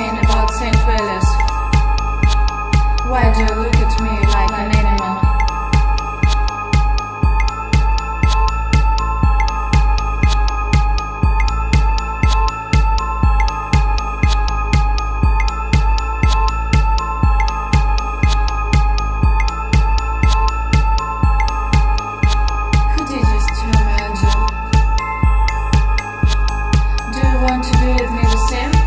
saying about St. Willis? Why do you look at me like an animal? Who did you steal, my angel? Do you want to do with me the same?